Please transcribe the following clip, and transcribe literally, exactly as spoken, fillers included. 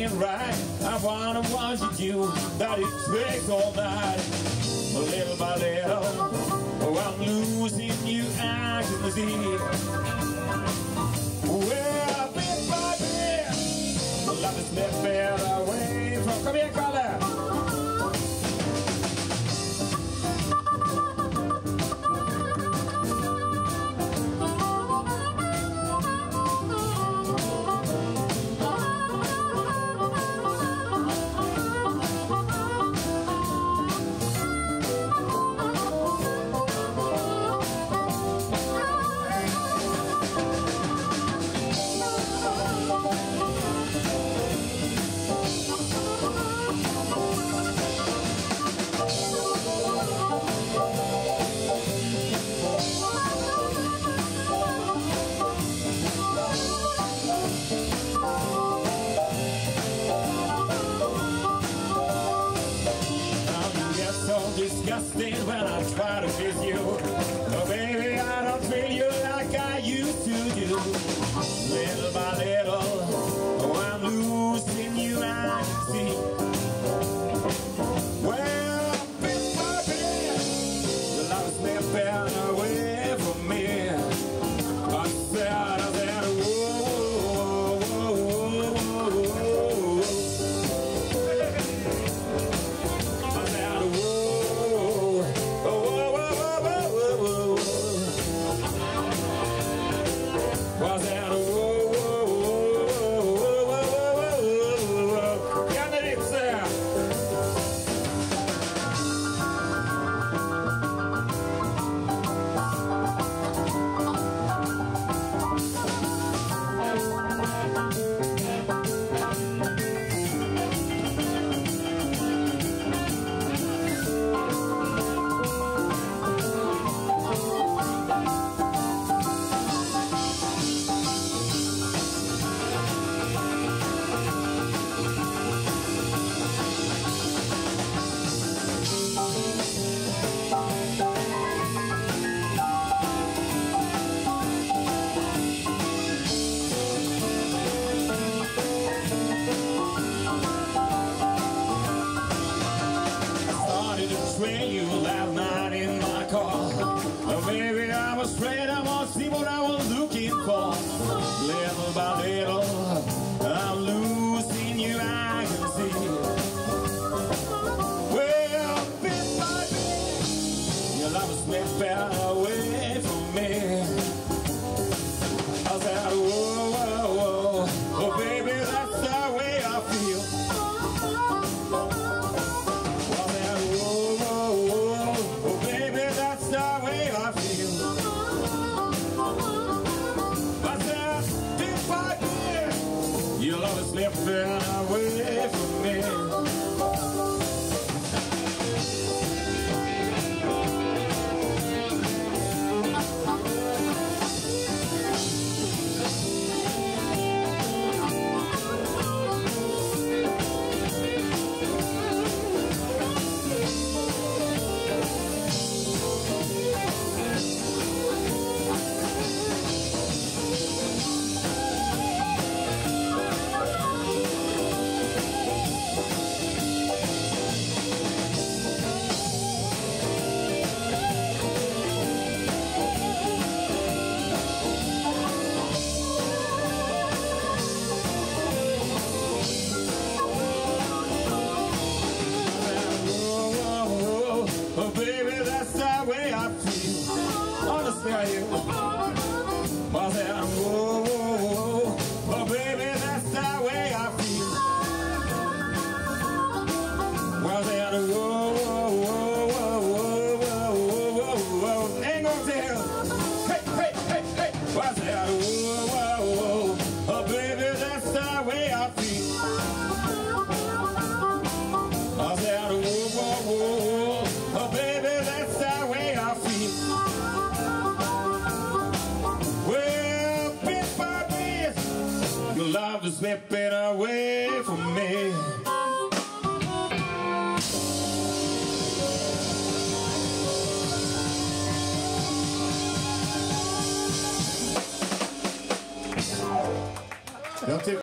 ain't right. I wanna want you do that it takes all night. Little by little, oh, I'm losing you, I can see. Well, bit by bit, love is slipping away from. Come here, Carla. Disgusting when I try to kiss you. Oh baby, I don't feel you like I used to do. Little by little, oh, I'm losing you, I can see. Well, bit by bit, the love is slipping away from me. I said, I said, whoa, whoa, whoa, whoa, whoa. I said, whoa. Was that a whoa, whoa, whoa, whoa, whoa, whoa, can it say? You last night in my car. Oh baby, I was afraid I won't see what I was looking for. Little by little, I'm losing you, I can see. Well, bit by bit, your love is slipping away from me. I said, whoa, whoa, whoa, oh baby, that's the way I feel. Your love is slipping away from me. Oh baby, that's the way I feel. Honestly, I am. I said, whoa, whoa, whoa. Oh baby, that's the way I feel. I said, whoa, whoa, whoa, whoa, whoa, whoa, whoa. Ain't gonna tell. Hey, hey, hey, hey. I said, whoa, whoa, whoa. Oh baby, that's the way I feel. I said, whoa, whoa, whoa. Oh baby, that's the way I feel. Well, bit by bit, your love is slipping away from me. Jag